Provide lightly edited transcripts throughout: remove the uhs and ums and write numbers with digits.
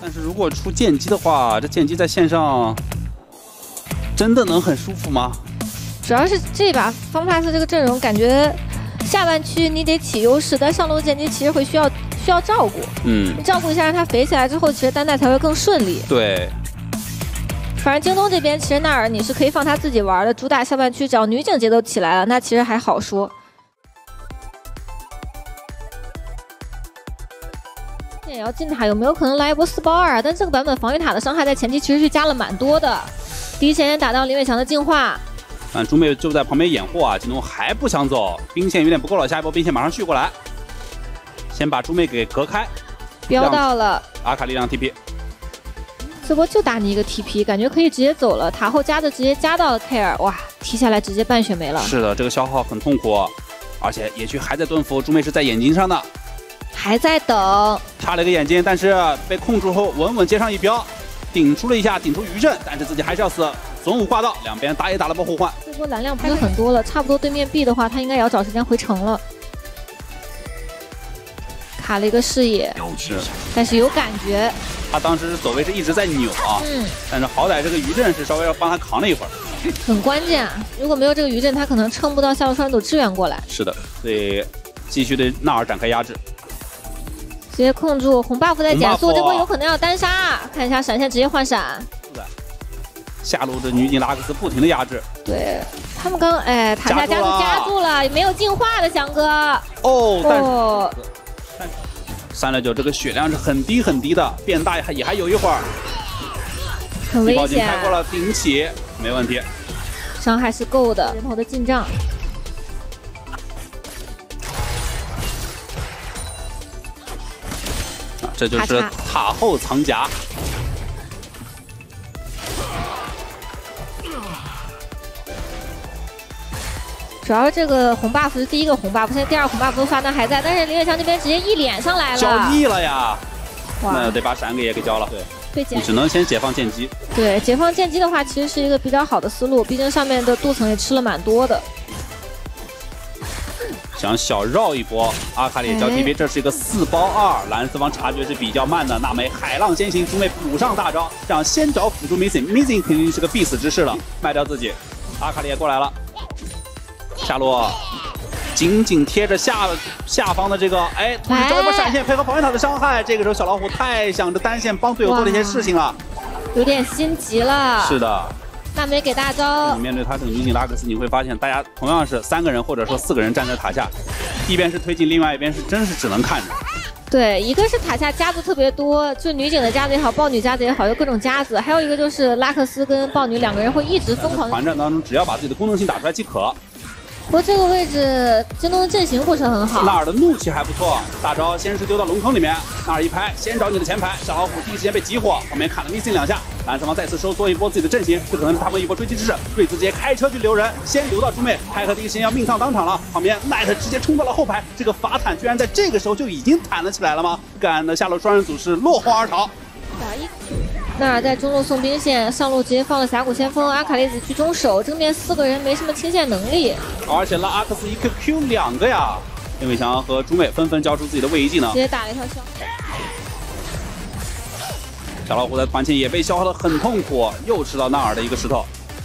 但是如果出剑姬的话，这剑姬在线上真的能很舒服吗？ 主要是这把方帕斯这个阵容，感觉下半区你得起优势，但上路剑姬其实会需要照顾。你照顾一下，让他肥起来之后，其实单带才会更顺利。 对。 反正京东这边，其实纳尔你是可以放他自己玩的，主打下半区，只要女警节奏起来了，那其实还好说。也要进塔，有没有可能来一波4包2？但这个版本防御塔的伤害在前期其实是加了蛮多的。第一时间打到林伟强的净化， 朱妹就在旁边掩护啊，京东还不想走，兵线有点不够了，下一波兵线马上续过来，先把朱妹给隔开， 飙到了阿卡力量 TP。 这波就打你一个 TP， 感觉可以直接走了。塔后加的直接加到了 Care， 哇，踢下来直接半血没了。 是的，这个消耗很痛苦，而且野区还在蹲伏，朱妹是在眼睛上的， 还在等， 差了一个眼睛，但是被控住后稳稳接上一标，顶出了一下，顶出余震，但是自己还是要死。总武挂到，两边打也打了波互换。 这波蓝量不是很多了，差不多对面 B 的话，他应该也要找时间回城了。卡了一个视野， 是， 但是有感觉。 他当时走位是一直在扭啊，但是好歹这个余震是稍微要帮他扛了一会儿， 很关键啊！如果没有这个余震，他可能撑不到下路双人组支援过来。 是的，所以继续对纳尔展开压制， 直接控住红 buff 在减速，这波有可能要单杀，看一下闪现直接换闪。 下路的女警拉克斯不停的压制， 对他们刚塔下加住了，没有净化的翔哥。 哦，但是。 369这个血量是很低很低的，变大也还有一会儿， 很危险。 开过了，顶起没问题， 伤害是够的。人头的进账， 这就是塔后藏甲。 主要这个红 buff 是第一个红 buff， 现在第二红 buff 发弹还在，但是林伟强这边直接一脸上来了， 交易了呀！那得把闪给也给交了，对，你只能先解放剑姬。 对，解放剑姬的话，其实是一个比较好的思路，毕竟上面的镀层也吃了蛮多的。 想小绕一波，阿卡里交 TP， 这是一个4包2，蓝四方察觉是比较慢的。娜美海浪先行，朱妹补上大招，这样先找辅助 Missing 肯定是个必死之士了，卖掉自己。阿卡里也过来了。 下路紧紧贴着下方的这个，同时找一波闪现，配合防御塔的伤害。这个时候小老虎太想着单线帮队友做了一些事情了， 有点心急了。 是的， 娜美给大招。 你面对他这个女警拉克斯，你会发现大家同样是3个人或者说4个人站在塔下，一边是推进，另外一边是真是只能看着。 对，一个是塔下夹子特别多，就女警的夹子也好，豹女夹子也好，有各种夹子；还有一个就是拉克斯跟豹女2个人会一直疯狂。 团战当中，只要把自己的功能性打出来即可。 不过这个位置京东的阵型不是很好， 纳尔的怒气还不错，大招先是丢到龙坑里面，纳尔一拍，先找你的前排，小老虎第一时间被集火，后面砍了 Missing 2下，蓝四方再次收缩一波自己的阵型，这可能是他们一波追击之势。瑞兹直接开车去留人，先留到朱妹，开和第一时间要命丧当场了，旁边奈特直接冲到了后排，这个法坦居然在这个时候就已经弹了起来了吗？赶的下路双人组是落荒而逃。 纳尔在中路送兵线，上路直接放了峡谷先锋，阿卡丽子居中守，正面4个人没什么清线能力， 而且拉阿克斯一 Q 2个呀，林伟强和朱妹纷纷交出自己的位移技能， 直接打了一条消。 小老虎在团前也被消耗得很痛苦，又吃到纳尔的一个石头，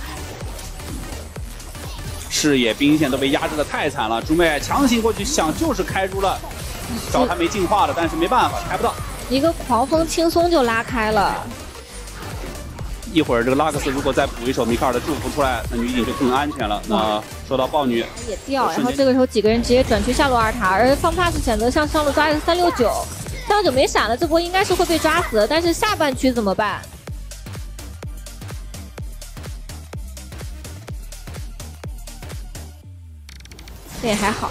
视野兵线都被压制的太惨了，朱妹强行过去想就是开出了，找他没进化的，但是没办法开不到， 一个狂风轻松就拉开了。 一会儿这个拉克斯如果再补一手米卡尔的祝福出来，那女警就更安全了。那说到豹女也掉，然后这个时候几个人直接转去下路2塔，而方帕斯选择向上路抓一个369，369没闪了，这波应该是会被抓死，但是下半区怎么办？这也还好。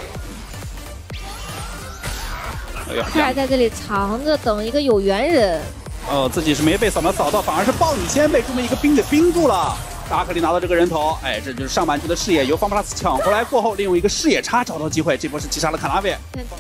凯尔在这里藏着等一个有缘人。 自己是没被扫描扫到，反而是豹女先被这么一个兵给冰住了。阿克里拿到这个人头，这就是上半区的视野由方普拉斯抢回来过后，利用一个视野差找到机会，这波是击杀了卡纳维。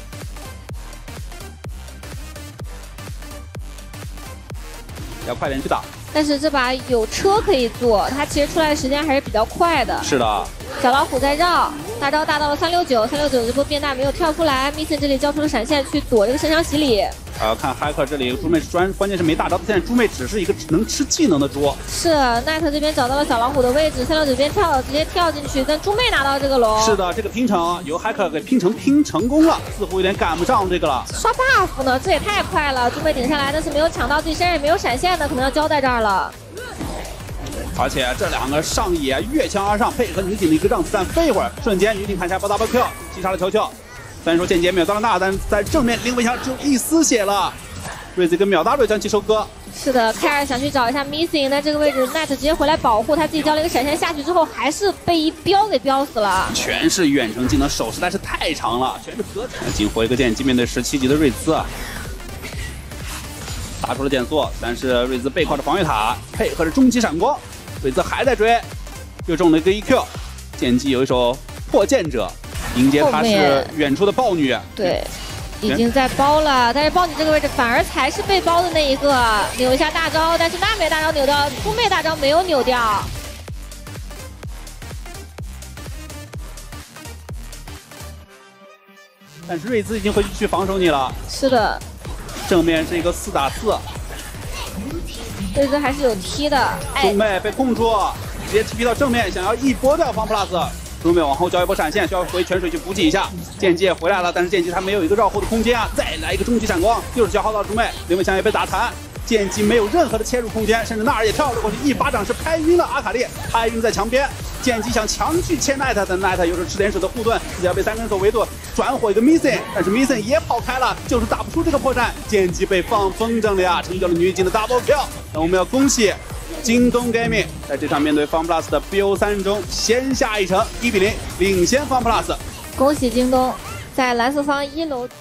要快点去打。 但是这把有车可以坐，他其实出来的时间还是比较快的。 是的。 小老虎在绕，大招大到了369，369这波变大没有跳出来，Missing这里交出了闪现去躲这个神枪洗礼。 看骇客这里猪妹关键是没大招，现在猪妹只是一个能吃技能的猪。 是奈特这边找到了小老虎的位置，369这边直接跳进去，但猪妹拿到这个龙。 是的，这个拼成由骇客给拼成功了，似乎有点赶不上这个了。 刷 buff 呢，这也太快了！猪妹顶下来，但是没有抢到，自己身上也没有闪现的，可能要交在这儿了。 而且这2个上野越墙而上，配合女警的一个让子弹飞一会儿，瞬间女警砍下包 double kill， 击杀了球球。虽然说间接没有到了那，但是在正面灵魂墙只有一丝血了。瑞子跟秒大瑞将其收割。 是的，凯尔想去找一下 Missing， 在这个位置奈特直接回来保护，他自己交了一个闪现下去之后，还是被一镖给镖死了。 全是远程技能，手实在是太长了，全是隔层。仅回个剑击面对17级的瑞兹，打出了减速，但是瑞兹背靠着防御塔，配合着终极闪光，瑞兹还在追，又中了一个 EQ。剑姬有一手破剑者，迎接他是远处的豹女。 对。已经在包了，但是豹女这个位置反而才是被包的那一个，扭一下大招，但是娜美大招扭掉，猪妹大招没有扭掉。 但是瑞兹已经回去防守你了。 是的， 正面是一个4打4， 瑞兹还是有踢的。 猪妹被控住，直接 TP 到正面，想要一波掉方 plus。猪妹往后交一波闪现，需要回泉水去补给一下。剑姬也回来了，但是剑姬他没有一个绕后的空间啊！再来一个终极闪光，又是消耗到猪妹，灵魂墙也被打残。剑姬没有任何的切入空间，甚至纳尔也跳了过去，一巴掌是拍晕了阿卡丽，拍晕在墙边。剑姬想强去切奈特，但奈特又是吃点水的护盾，自己要被3根手围住，转火一个 Missing， 但是 Missing 也跑开了，就是打不出这个破绽。剑姬被放风筝了呀，成就了女警的 double kill。那我们要恭喜京东 Gaming 在这场面对 FunPlus 的 BO3中先下一城，1比0领先 FunPlus。 恭喜京东，在蓝色方1楼。